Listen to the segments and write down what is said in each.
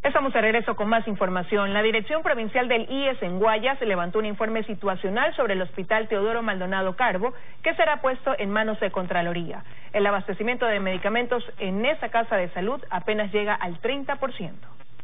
Estamos de regreso con más información. La Dirección Provincial del IES en Guayas levantó un informe situacional sobre el Hospital Teodoro Maldonado Carbo, que será puesto en manos de Contraloría. El abastecimiento de medicamentos en esa casa de salud apenas llega al 30%.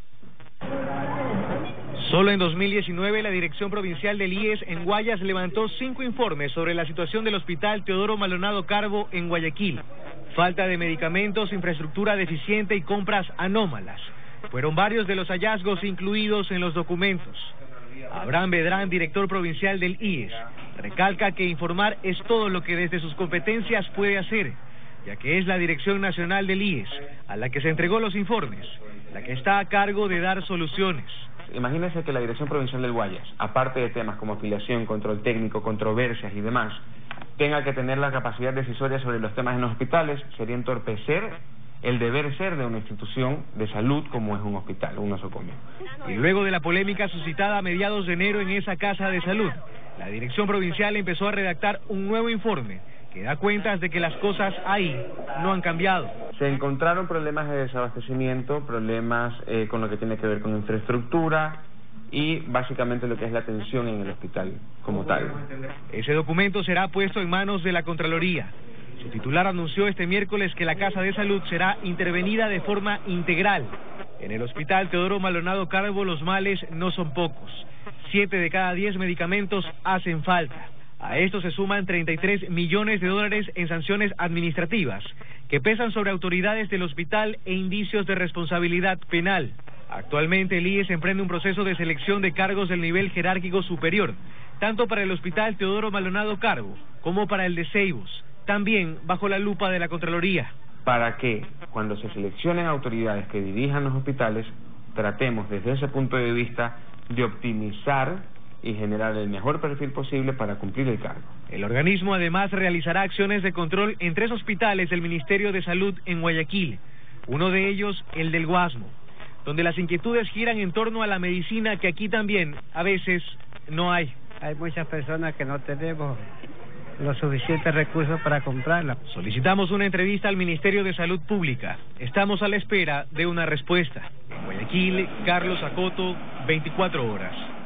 Solo en 2019 la Dirección Provincial del IES en Guayas levantó 5 informes sobre la situación del Hospital Teodoro Maldonado Carbo en Guayaquil. Falta de medicamentos, infraestructura deficiente y compras anómalas. Fueron varios de los hallazgos incluidos en los documentos. Abraham Bedrán, director provincial del IES, recalca que informar es todo lo que desde sus competencias puede hacer, ya que es la Dirección Nacional del IES, a la que se entregó los informes, la que está a cargo de dar soluciones. Imagínense que la Dirección Provincial del Guayas, aparte de temas como afiliación, control técnico, controversias y demás, tenga que tener la capacidad decisoria sobre los temas en los hospitales, sería entorpecer el deber ser de una institución de salud como es un hospital, un nosocomio. Y luego de la polémica suscitada a mediados de enero en esa casa de salud, la Dirección Provincial empezó a redactar un nuevo informe que da cuentas de que las cosas ahí no han cambiado. Se encontraron problemas de desabastecimiento, problemas con lo que tiene que ver con infraestructura y básicamente lo que es la atención en el hospital como tal. Ese documento será puesto en manos de la Contraloría. Su titular anunció este miércoles que la Casa de Salud será intervenida de forma integral. En el Hospital Teodoro Maldonado Carbo los males no son pocos. 7 de cada 10 medicamentos hacen falta. A esto se suman 33 millones de dólares en sanciones administrativas que pesan sobre autoridades del hospital e indicios de responsabilidad penal. Actualmente el IES emprende un proceso de selección de cargos del nivel jerárquico superior, tanto para el Hospital Teodoro Maldonado Carbo como para el de Ceibos, también bajo la lupa de la Contraloría. Para que cuando se seleccionen autoridades que dirijan los hospitales, tratemos desde ese punto de vista de optimizar y generar el mejor perfil posible para cumplir el cargo. El organismo además realizará acciones de control en 3 hospitales del Ministerio de Salud en Guayaquil, uno de ellos el del Guasmo, donde las inquietudes giran en torno a la medicina que aquí también a veces no hay. Hay muchas personas que no tenemos los suficientes recursos para comprarla. Solicitamos una entrevista al Ministerio de Salud Pública. Estamos a la espera de una respuesta. En Guayaquil, Carlos Acoto, 24 horas.